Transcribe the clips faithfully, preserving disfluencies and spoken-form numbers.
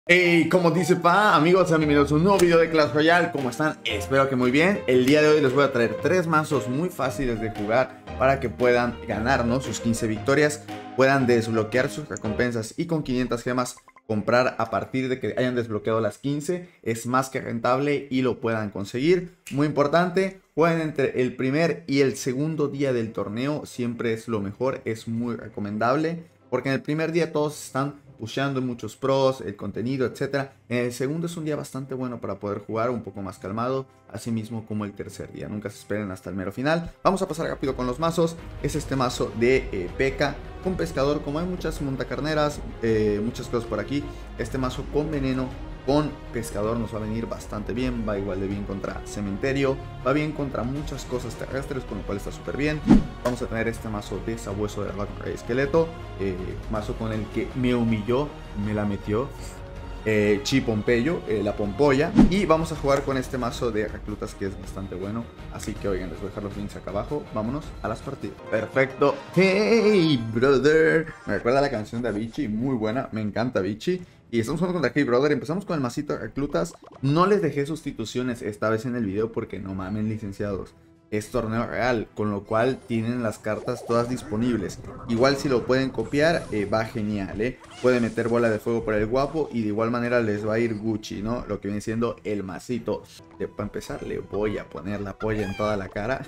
Hey, como dice pa, amigos, sean bienvenidos a un nuevo video de Clash Royale. ¿Cómo están? Espero que muy bien. El día de hoy les voy a traer tres mazos muy fáciles de jugar para que puedan ganarnos sus quince victorias, puedan desbloquear sus recompensas y con quinientas gemas comprar a partir de que hayan desbloqueado las quince. Es más que rentable y lo puedan conseguir. Muy importante, jueguen entre el primer y el segundo día del torneo. Siempre es lo mejor, es muy recomendable. Porque en el primer día todos están pusheando muchos pros, el contenido, etcétera. En el segundo es un día bastante bueno para poder jugar, un poco más calmado, así mismo como el tercer día. Nunca se esperen hasta el mero final. Vamos a pasar rápido con los mazos. Es este mazo de eh, P.E.K.K.A. con pescador. Como hay muchas montacarneras, eh, muchas cosas por aquí, este mazo con veneno, con pescador nos va a venir bastante bien. Va igual de bien contra cementerio, va bien contra muchas cosas terrestres, con lo cual está súper bien. Vamos a tener este mazo de sabueso de dragón rey esqueleto, eh, mazo con el que me humilló, me la metió eh, Chi Pompeyo, eh, la pompolla. Y vamos a jugar con este mazo de reclutas que es bastante bueno. Así que oigan, les voy a dejar los links acá abajo. Vámonos a las partidas. Perfecto. Hey brother, me recuerda la canción de Avicii, muy buena, me encanta Avicii. Y estamos jugando contra Hey Brother. Empezamos con el masito de reclutas. No les dejé sustituciones esta vez en el video porque no mamen, licenciados, es torneo real, con lo cual tienen las cartas todas disponibles. Igual si lo pueden copiar, eh, va genial, ¿eh? Pueden meter bola de fuego por el guapo y de igual manera les va a ir Gucci, ¿no? Lo que viene siendo el masito. Eh, para empezar, le voy a poner la polla en toda la cara.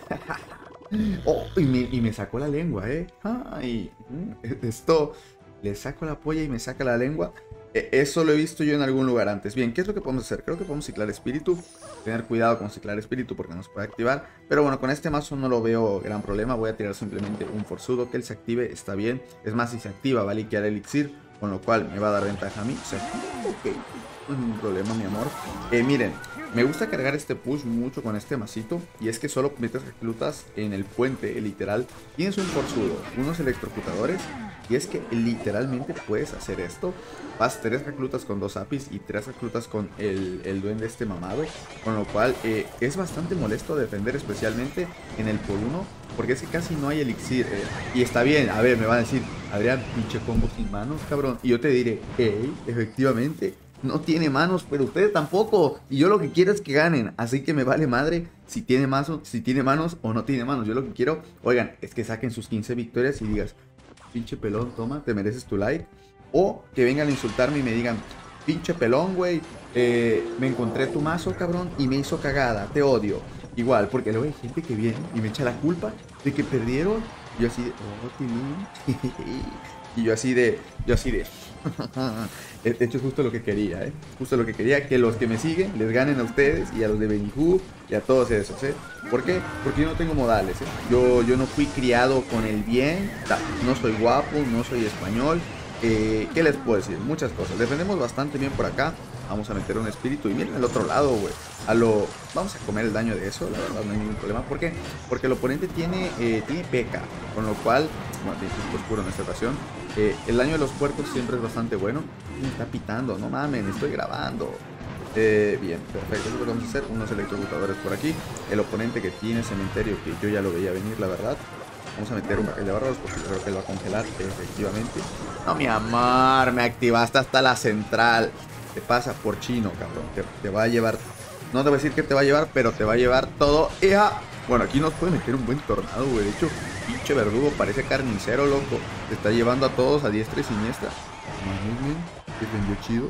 Oh, y me, y me sacó la lengua, ¿eh? Ay, esto, le saco la polla y me saca la lengua. Eso lo he visto yo en algún lugar antes. Bien, ¿qué es lo que podemos hacer? Creo que podemos ciclar espíritu. Tener cuidado con ciclar espíritu porque nos puede activar. Pero bueno, con este mazo no lo veo gran problema. Voy a tirar simplemente un forzudo. Que él se active, está bien. Es más, si se activa va a liquear elixir, con lo cual me va a dar ventaja a mí. O sea, ok, no hay ningún problema, mi amor. Eh, miren, me gusta cargar este push mucho con este masito. Y es que solo metes reclutas en el puente, literal. Tienes un forzudo, unos electrocutadores. Y es que literalmente puedes hacer esto. Vas tres reclutas con dos apis y tres reclutas con el, el duende este mamado. Con lo cual eh, es bastante molesto defender, especialmente en el por uno. Porque es que casi no hay elixir. Eh, y está bien, a ver, me van a decir, Adrián, pinche combo sin manos, cabrón. Y yo te diré, hey, efectivamente, no tiene manos, pero ustedes tampoco. Y yo lo que quiero es que ganen. Así que me vale madre si tiene, mazo, si tiene manos o no tiene manos. Yo lo que quiero, oigan, es que saquen sus quince victorias y digas, pinche pelón, toma, te mereces tu like. O que vengan a insultarme y me digan, pinche pelón, güey, eh, me encontré tu mazo, cabrón, y me hizo cagada, te odio. Igual, porque luego hay gente que viene y me echa la culpa de que perdieron. Y yo así de, oh, Tilín. Y yo así de, yo así de. De hecho es justo lo que quería, ¿eh? Justo lo que quería, que los que me siguen les ganen a ustedes y a los de Benihú y a todos esos, ¿eh? ¿Por qué? Porque yo no tengo modales, ¿eh? Yo, yo no fui criado con el bien, no soy guapo, no soy español. Eh, ¿Qué les puedo decir? Muchas cosas. Defendemos bastante bien por acá. Vamos a meter un espíritu. Y miren el otro lado, güey. A lo... Vamos a comer el daño de eso, la verdad, no hay ningún problema. ¿Por qué? Porque el oponente tiene, eh, tiene P E K K A. Con lo cual... Bueno, tiene físico oscuro en esta ocasión. Eh, el daño de los puertos siempre es bastante bueno. Me está pitando, no mamen, estoy grabando. Eh, bien, perfecto. Eso es lo que vamos a hacer. Unos electrocutadores por aquí. El oponente que tiene cementerio, que yo ya lo veía venir, la verdad. Vamos a meter un barril de barros porque creo que él va a congelar, efectivamente. No, mi amor, me activaste hasta la central. Te pasa por chino, cabrón. Te, te va a llevar... No te voy a decir que te va a llevar, pero te va a llevar todo. ¡Ea! Bueno, aquí nos puede meter un buen tornado, güey. De hecho, pinche verdugo parece carnicero, loco. Te está llevando a todos a diestra y siniestra. Mami, men. Defendió chido.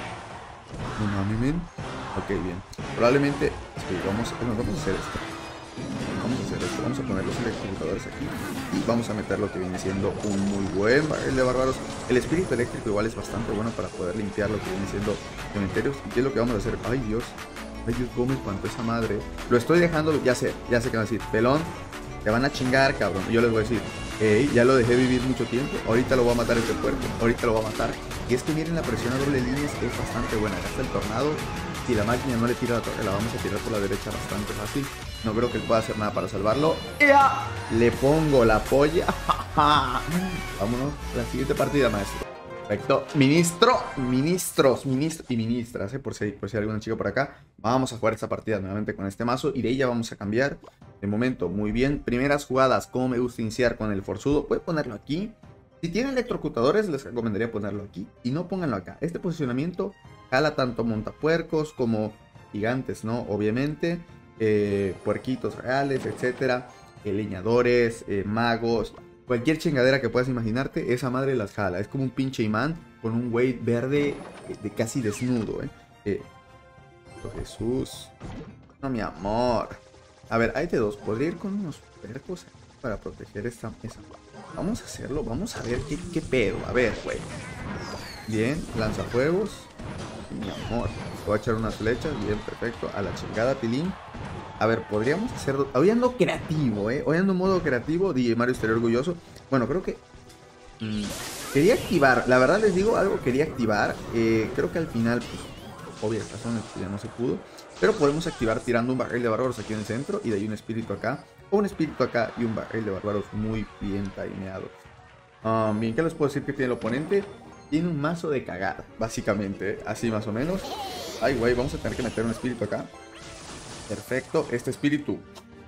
No mami, men. Ok, bien. Probablemente... Sí, vamos, bueno, vamos a hacer esto. Vamos a hacer esto, vamos a poner los electrocutadores aquí y vamos a meter lo que viene siendo un muy buen barril de bárbaros. El espíritu eléctrico igual es bastante bueno para poder limpiar lo que viene siendo cementerios. ¿Y qué es lo que vamos a hacer? Ay Dios, ay Dios, cómo me espantó esa madre. Lo estoy dejando, ya sé, ya sé que van a decir, pelón, te van a chingar, cabrón. Y yo les voy a decir, hey, ya lo dejé vivir mucho tiempo, ahorita lo voy a matar este puerco, ahorita lo voy a matar. Y es que miren, la presión a doble línea es bastante buena, gasta el tornado. Si la máquina no le tira la torre, la vamos a tirar por la derecha bastante fácil. No creo que él pueda hacer nada para salvarlo. ¡Ea! Le pongo la polla. Vámonos a la siguiente partida, maestro. Perfecto. Ministro, ministros, ministros y ministras, ¿eh? Por si, por si hay alguna chica por acá. Vamos a jugar esta partida nuevamente con este mazo. Y de ahí ya vamos a cambiar. De momento, muy bien. Primeras jugadas, como me gusta iniciar con el forzudo. Voy a ponerlo aquí. Si tienen electrocutadores, les recomendaría ponerlo aquí. Y no pónganlo acá. Este posicionamiento jala tanto montapuercos como gigantes, ¿no? Obviamente, eh, puerquitos reales, etcétera, eh, leñadores, eh, magos, cualquier chingadera que puedas imaginarte, esa madre las jala. Es como un pinche imán con un güey verde eh, de casi desnudo, ¿eh? eh Jesús. No, mi amor. A ver, hay de dos. Podría ir con unos percos para proteger esta mesa. Vamos a hacerlo. Vamos a ver qué, qué pedo. A ver, güey. Bien, lanzafuegos. Mi amor. Voy a echar unas flechas. Bien, perfecto. A la chingada, Tilín. A ver, podríamos hacerlo. Hoy ando creativo, ¿eh? Hoy ando en modo creativo. D J Mario estaría orgulloso. Bueno, creo que... Mmm, quería activar. La verdad les digo algo. Quería activar. Eh, creo que al final... Pues, obvias razones, pues ya no se pudo. Pero podemos activar tirando un barril de bárbaros aquí en el centro. Y de ahí un espíritu acá. O un espíritu acá y un barril de bárbaros muy bien timeado. Um, bien, ¿qué les puedo decir que tiene el oponente? Tiene un mazo de cagada, básicamente, ¿eh? Así más o menos. Ay, güey, vamos a tener que meter un espíritu acá. Perfecto, este espíritu.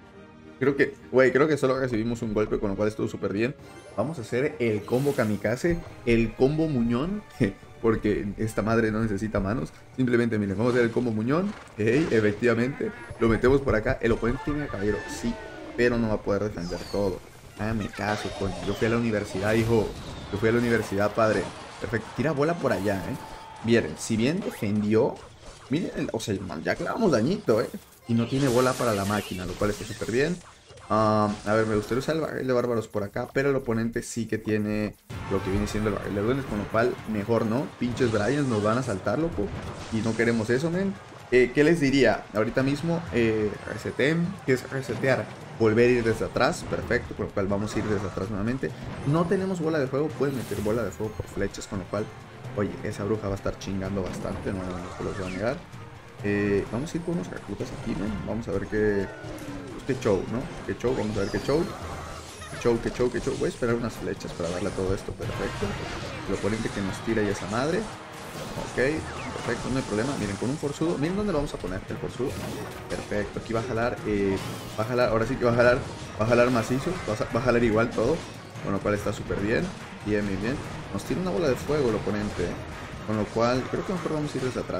Creo que, güey, creo que solo recibimos un golpe, con lo cual estuvo súper bien. Vamos a hacer el combo kamikaze, el combo muñón. Porque esta madre no necesita manos. Simplemente, miren, vamos a hacer el combo muñón. Hey, efectivamente, lo metemos por acá. El oponente tiene el caballero, sí, pero no va a poder defender todo. Hágame caso, coño. Yo fui a la universidad, hijo. Yo fui a la universidad, padre. Perfecto, tira bola por allá, eh. Miren, si bien defendió, miren, el, o sea, ya clavamos dañito, eh. Y no tiene bola para la máquina, lo cual está súper bien. Um, a ver, me gustaría usar el barril de bárbaros por acá, pero el oponente sí que tiene lo que viene siendo el barril de duendes, con lo cual mejor no. Pinches Bryans nos van a saltar, loco. Y no queremos eso, men. Eh, ¿Qué les diría? Ahorita mismo, eh, reseten. ¿Qué es resetear? Volver a ir desde atrás, perfecto, con lo cual vamos a ir desde atrás nuevamente. No tenemos bola de fuego, pueden meter bola de fuego por flechas, con lo cual, oye, esa bruja va a estar chingando bastante, no, no se los voy a negar. Eh, vamos a ir con unos reclutas aquí, men. Vamos a ver qué... Qué show, ¿no? Qué show, vamos a ver qué show. Qué show, qué show, qué show. Voy a esperar unas flechas para darle a todo esto, perfecto. El oponente que nos tira y esa madre. Ok, perfecto, no hay problema. Miren, con un forzudo, miren dónde lo vamos a poner, el forzudo. Perfecto, aquí va a jalar, eh, va a jalar, ahora sí que va a jalar, va a jalar macizo, va a, va a jalar igual todo. Con lo cual está súper bien, bien, bien, bien. Nos tira una bola de fuego el oponente. Con lo cual, creo que mejor vamos a ir desde atrás.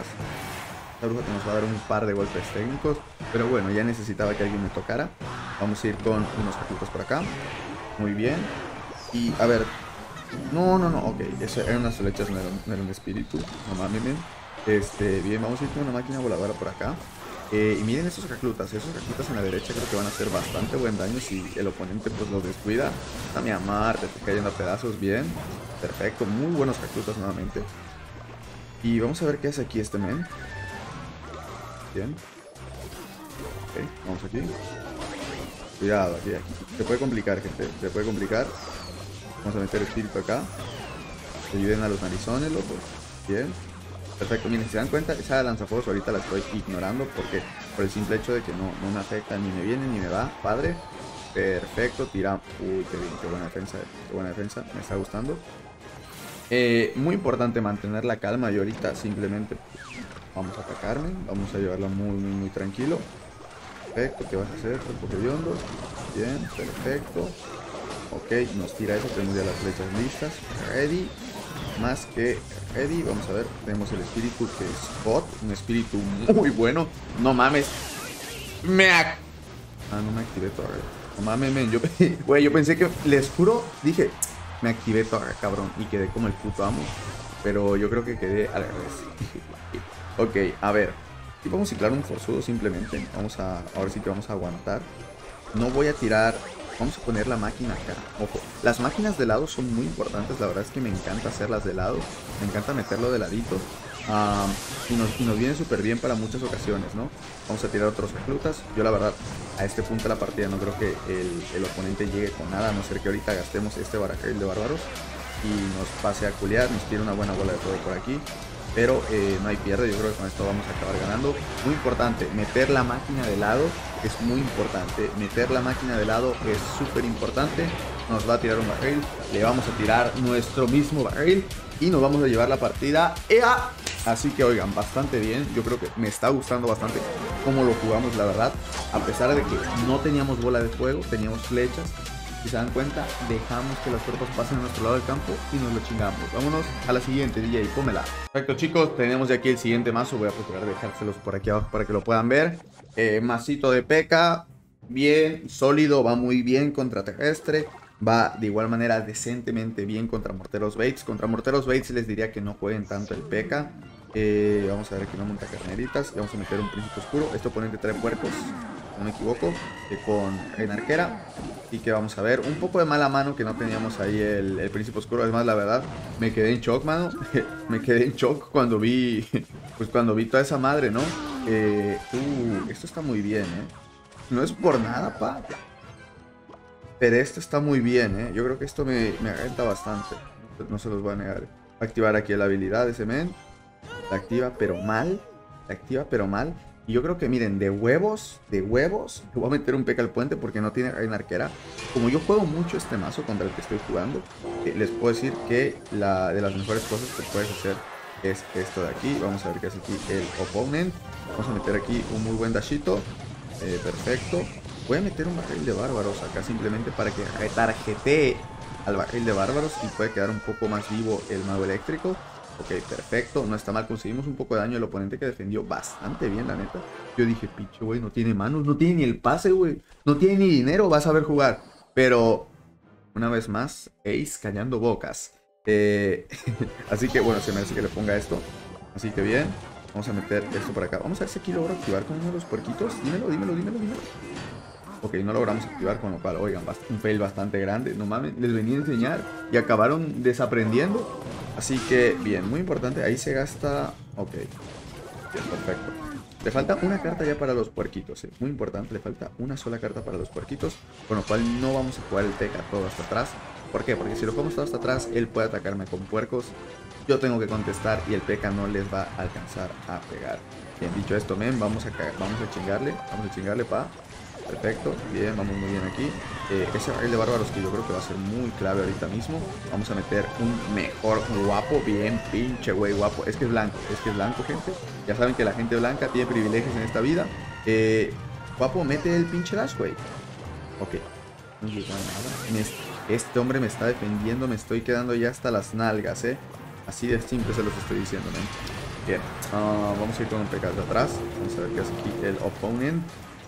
La bruja que nos va a dar un par de golpes técnicos. Pero bueno, ya necesitaba que alguien me tocara. Vamos a ir con unos reclutas por acá. Muy bien. Y a ver. No, no, no, ok. Eso eran unas flechas, no era, no era un espíritu. No mames. Este, bien, vamos a ir con una máquina voladora por acá. Eh, y miren esos reclutas. Esos reclutas en la derecha creo que van a hacer bastante buen daño si el oponente pues los descuida. A mi amar, te está cayendo a pedazos. Bien. Perfecto. Muy buenos reclutas nuevamente. Y vamos a ver qué hace aquí este men. Bien. Ok, vamos aquí. Cuidado, aquí, aquí. Se puede complicar, gente. Se puede complicar. Vamos a meter espíritu acá. Que ayuden a los narizones, loco. Bien. Perfecto. Miren, si se dan cuenta, esa lanzafuegos ahorita la estoy ignorando. Porque por el simple hecho de que no, no me afecta, ni me viene, ni me va. Padre. Perfecto. Tira. Uy, qué bien. Qué buena defensa. Qué buena defensa. Me está gustando. Eh, muy importante mantener la calma. Y ahorita simplemente... Vamos a atacarme, vamos a llevarla muy, muy, muy tranquilo. Perfecto, ¿qué vas a hacer? Cuerpo hediondo. Bien, perfecto. Ok, nos tira eso, tenemos ya las flechas listas. Ready, más que ready. Vamos a ver, tenemos el espíritu que es hot, un espíritu muy bueno. No mames. Me ac... Ah, no me activé todavía. No mames, men. Yo, güey, yo pensé que, les juro, dije, me activé todavía, cabrón. Y quedé como el puto amo. Pero yo creo que quedé al revés. Ok, a ver. Aquí vamos a ciclar un forzudo simplemente. Vamos a, ahora sí que vamos a aguantar. No voy a tirar. Vamos a poner la máquina acá. Ojo, las máquinas de lado son muy importantes. La verdad es que me encanta hacerlas de lado. Me encanta meterlo de ladito. Um, y, nos, y nos viene súper bien para muchas ocasiones, ¿no? Vamos a tirar otros reclutas. Yo la verdad, a este punto de la partida no creo que el, el oponente llegue con nada. A no ser que ahorita gastemos este barajel de bárbaros y nos pase a culiar. Nos tire una buena bola de fuego por aquí. Pero eh, no hay pierde, yo creo que con esto vamos a acabar ganando. Muy importante, meter la máquina de lado es muy importante. Meter la máquina de lado es súper importante. Nos va a tirar un barril, le vamos a tirar nuestro mismo barril y nos vamos a llevar la partida. ¡Ea! Así que oigan, bastante bien. Yo creo que me está gustando bastante cómo lo jugamos, la verdad. A pesar de que no teníamos bola de fuego, teníamos flechas. Si se dan cuenta, dejamos que las tropas pasen a nuestro lado del campo y nos lo chingamos. Vámonos a la siguiente, D J, pómela. Perfecto, chicos, tenemos ya aquí el siguiente mazo. Voy a procurar dejárselos por aquí abajo para que lo puedan ver. Eh, masito de P K, bien, sólido, va muy bien contra terrestre. Va de igual manera decentemente bien contra morteros Bates. Contra morteros Bates les diría que no jueguen tanto el P K. Eh, vamos a ver aquí una monta carneritas. Vamos a meter un príncipe oscuro. Este oponente trae puercos, no me equivoco, eh, con en arquera. Así que vamos a ver, un poco de mala mano que no teníamos ahí el, el príncipe oscuro. Es más, la verdad, me quedé en shock, mano. Me quedé en shock cuando vi, pues cuando vi toda esa madre, ¿no? Eh, uh, esto está muy bien, ¿eh? No es por nada, pa. Pero esto está muy bien, ¿eh? Yo creo que esto me, me agenta bastante. No se los voy a negar. Va a activar aquí la habilidad de ese men. La activa, pero mal. La activa, pero mal. Y yo creo que, miren, de huevos, de huevos, le voy a meter un P K al puente porque no tiene reina arquera. Como yo juego mucho este mazo contra el que estoy jugando, eh, les puedo decir que la de las mejores cosas que puedes hacer es esto de aquí. Vamos a ver qué hace aquí el opponent. Vamos a meter aquí un muy buen dashito. Eh, perfecto. Voy a meter un barril de bárbaros acá simplemente para que retarjetee al barril de bárbaros y puede quedar un poco más vivo el mago eléctrico. Ok, perfecto, no está mal, conseguimos un poco de daño. El oponente que defendió bastante bien, la neta. Yo dije, pinche güey, no tiene manos, no tiene ni el pase, güey. No tiene ni dinero, va a saber jugar. Pero, una vez más, Ace callando bocas. Eh, así que, bueno, se me hace que le ponga esto. Así que bien, vamos a meter esto por acá. Vamos a ver si aquí logro activar con uno de los puerquitos. Dímelo, dímelo, dímelo, dímelo. Ok, no logramos activar, con lo cual, oigan, un fail bastante grande. No mames, les venía a enseñar y acabaron desaprendiendo. Así que, bien, muy importante. Ahí se gasta... Ok, bien, perfecto. Le falta una carta ya para los puerquitos, ¿eh? Muy importante, le falta una sola carta para los puerquitos. Con lo cual no vamos a jugar el P K todo hasta atrás. ¿Por qué? Porque si lo jugamos todo hasta atrás, él puede atacarme con puercos. Yo tengo que contestar y el P K no les va a alcanzar a pegar. Bien, dicho esto, men, vamos a, vamos a chingarle. Vamos a chingarle, pa. Perfecto, bien, vamos muy bien aquí. eh, Ese barril de bárbaros que yo creo que va a ser muy clave ahorita mismo. Vamos a meter un mejor guapo. Bien, pinche güey guapo. Es que es blanco, es que es blanco, gente. Ya saben que la gente blanca tiene privilegios en esta vida. eh, Guapo, mete el pinche dash, güey. Ok, no llegó a nada. Me, Este hombre me está defendiendo. Me estoy quedando ya hasta las nalgas, eh. Así de simple se los estoy diciendo, ¿no? Bien, uh, vamos a ir con un P K de atrás. Vamos a ver qué hace aquí el opponent.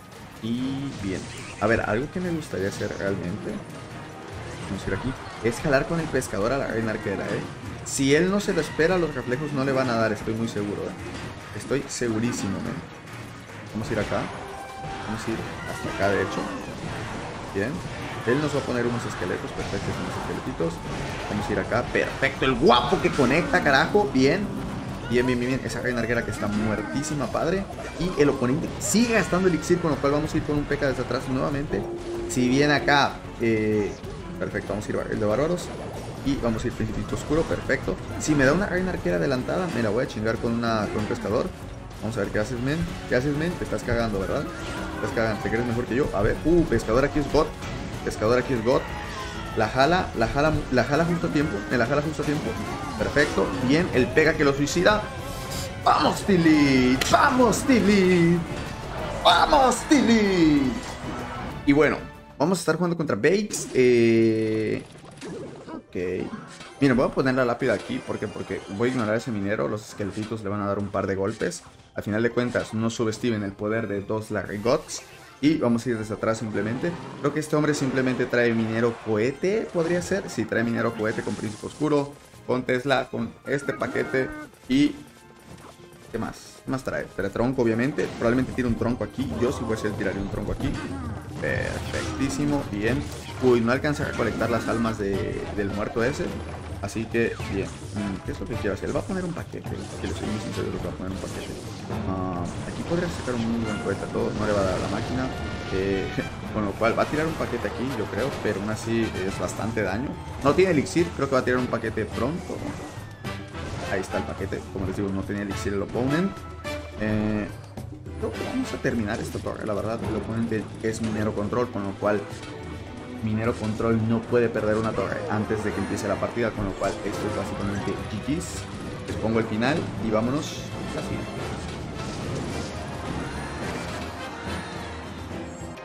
Y bien, a ver, algo que me gustaría hacer realmente, vamos a ir aquí, es jalar con el pescador a la reina arquera, ¿eh? Si él no se lo espera, los reflejos no le van a dar, estoy muy seguro, ¿eh? Estoy segurísimo, ¿eh? Vamos a ir acá, vamos a ir hasta acá, de hecho. Bien, él nos va a poner unos esqueletos, perfectos, unos esqueletitos. Vamos a ir acá, perfecto, el guapo que conecta, carajo, bien. Bien, bien, bien, bien, esa reina arquera que está muertísima, padre. Y el oponente sigue gastando elixir, con lo cual vamos a ir con un P K desde atrás nuevamente. Si bien acá, eh, perfecto, vamos a ir el de bárbaros. Y vamos a ir principito oscuro, perfecto. Si me da una reina arquera adelantada, me la voy a chingar con, una, con un pescador. Vamos a ver qué haces, men. ¿Qué haces, men? Te estás cagando, ¿verdad? Te estás cagando, te crees mejor que yo. A ver, uh, pescador aquí es God. Pescador aquí es God. La jala, la jala, la jala justo a tiempo. Me la jala justo a tiempo. Perfecto. Bien, el pega que lo suicida. ¡Vamos, Tilly! ¡Vamos, Tilly! ¡Vamos, Tilly! Y bueno, vamos a estar jugando contra Bates. Eh... Ok. Miren, voy a poner la lápida aquí. ¿Por qué? Porque voy a ignorar ese minero. Los esqueletitos le van a dar un par de golpes. Al final de cuentas, no subestimen el poder de dos Larry Gods. Y vamos a ir desde atrás simplemente. Creo que este hombre simplemente trae minero cohete. ¿Podría ser? Sí, trae minero cohete con príncipe oscuro, con Tesla, con este paquete. Y... ¿qué más? ¿Qué más trae? Trae tronco, obviamente. Probablemente tire un tronco aquí. Yo si fuese él tiraría un tronco aquí. Perfectísimo, bien. Uy, no alcanza a recolectar las almas de, del muerto ese. Así que, bien. ¿Qué es lo que quiero hacer? Él va a poner un paquete. Que le soy muy sincero, va a poner un paquete. Uh, aquí podría sacar un muy buen cohete a todo. No le va a dar a la máquina. Eh, con lo cual va a tirar un paquete aquí, yo creo. Pero aún así es bastante daño. No tiene elixir. Creo que va a tirar un paquete pronto. Ahí está el paquete. Como les digo, no tenía elixir el opponent. Eh, creo que vamos a terminar esta torre. La verdad, el oponente es minero control. Con lo cual... minero control no puede perder una torre antes de que empiece la partida, con lo cual esto es básicamente G G's. Les pongo el final y vámonos así.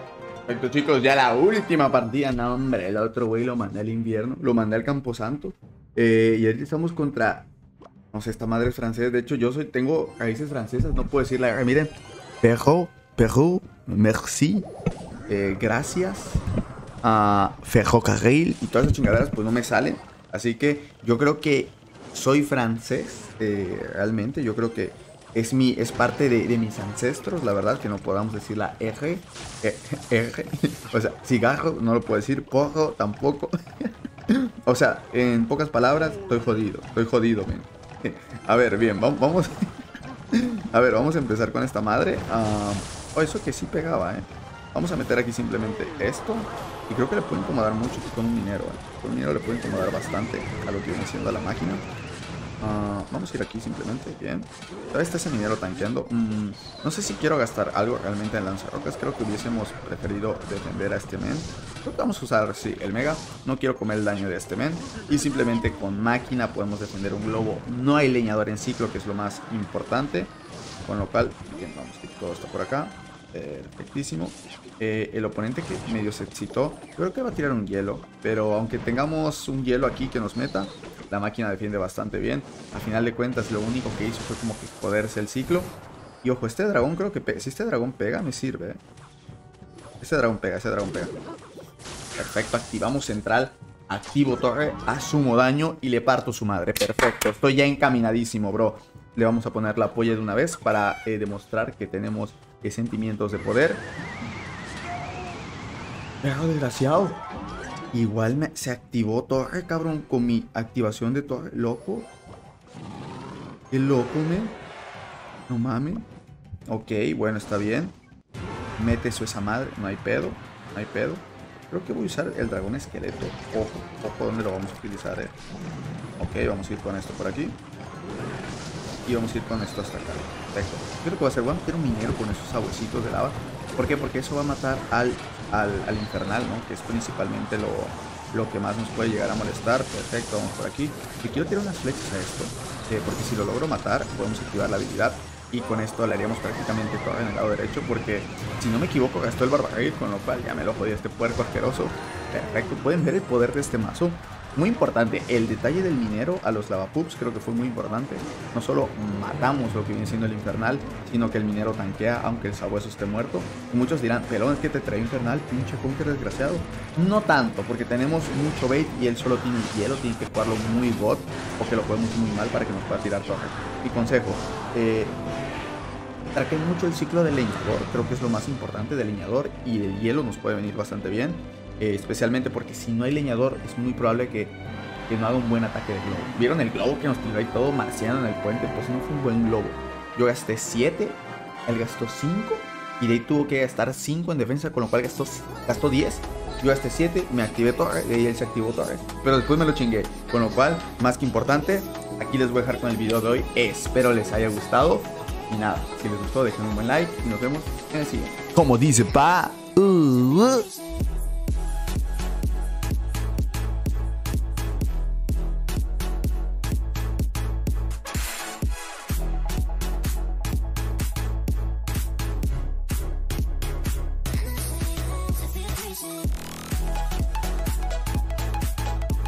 Perfecto, chicos, ya la última partida. No, hombre, el otro güey lo mandé al invierno. Lo mandé al Camposanto. Eh, y ahorita estamos contra... No sé, esta madre es francesa. De hecho, yo soy, tengo raíces francesas. No puedo decir la... Miren. Perro, Perro, merci. Eh, gracias. Uh, ferrocarril y todas esas chingaderas pues no me salen. Así que yo creo que soy francés. Eh, realmente, yo creo que es, mi, es parte de, de mis ancestros. La verdad que no podamos decir la R. Eh, R. O sea, cigarro no lo puedo decir. Porro tampoco. O sea, en pocas palabras, estoy jodido. Estoy jodido, men. A ver, bien, vamos, vamos. A ver, vamos a empezar con esta madre. Uh, oh, eso que sí pegaba, eh. Vamos a meter aquí simplemente esto. Y creo que le puede incomodar mucho con un minero, eh. Con un minero le puede incomodar bastante a lo que viene siendo la máquina. Uh, vamos a ir aquí simplemente, bien. Todavía está ese minero tanqueando. mm, No sé si quiero gastar algo realmente en lanzarrocas. Creo que hubiésemos preferido defender a este men. Creo que vamos a usar, sí, el mega. No quiero comer el daño de este men. Y simplemente con máquina podemos defender un globo. No hay leñador en ciclo, que es lo más importante. Con lo cual, bien, vamos a ir todo esto por acá. Perfectísimo. eh, El oponente que medio se excitó, creo que va a tirar un hielo. Pero aunque tengamos un hielo aquí que nos meta, la máquina defiende bastante bien. A final de cuentas lo único que hizo fue como que joderse el ciclo. Y ojo, este dragón creo que pega. Si este dragón pega me sirve, ¿eh? Este dragón pega, este dragón pega. Perfecto, activamos central. Activo torre, asumo daño y le parto su madre. Perfecto, estoy ya encaminadísimo, bro. Le vamos a poner la polla de una vez para eh, demostrar que tenemos eh, sentimientos de poder. Pero desgraciado. Igual me, se activó torre, cabrón, con mi activación de torre. Loco. Qué loco, men. No mames. Ok, bueno, está bien. Mete eso esa madre, no hay pedo. No hay pedo. Creo que voy a usar el dragón esqueleto. Ojo, ojo, ¿dónde lo vamos a utilizar? Eh? Ok, vamos a ir con esto por aquí. Y vamos a ir con esto hasta acá. Perfecto. Creo que va a ser, voy a meter un minero con esos sabuesitos de lava. ¿Por qué? Porque eso va a matar al, al, al infernal, ¿no? Que es principalmente lo, lo que más nos puede llegar a molestar. Perfecto, vamos por aquí. Y quiero tirar unas flechas a esto. Eh, porque si lo logro matar, podemos activar la habilidad. Y con esto le haríamos prácticamente todo en el lado derecho. Porque, si no me equivoco, gastó el barbaril. Con lo cual ya me lo jodí este puerco asqueroso. Perfecto, pueden ver el poder de este mazo. Muy importante, el detalle del minero a los lavapups creo que fue muy importante. No solo matamos lo que viene siendo el infernal, sino que el minero tanquea aunque el sabueso esté muerto. Y muchos dirán, pelón, es que te trae infernal, pinche Conker desgraciado. No tanto, porque tenemos mucho bait y él solo tiene hielo, tiene que jugarlo muy bot, o que lo juguemos muy mal para que nos pueda tirar torre. Mi consejo, eh... traqueen mucho el ciclo del leñador, creo que es lo más importante del leñador, y del hielo nos puede venir bastante bien. Eh, especialmente porque si no hay leñador es muy probable que, que no haga un buen ataque de globo. ¿Vieron el globo que nos tiró ahí todo marciano en el puente? Pues no fue un buen globo. Yo gasté siete, él gastó cinco y de ahí tuvo que gastar cinco en defensa, con lo cual gastó, gastó diez. Yo gasté siete, me activé torre y ahí él se activó torre. Pero después me lo chingué, con lo cual, más que importante, aquí les voy a dejar con el video de hoy. Espero les haya gustado. Y nada, si les gustó dejen un buen like y nos vemos en el siguiente. Como dice pa. Uh, uh.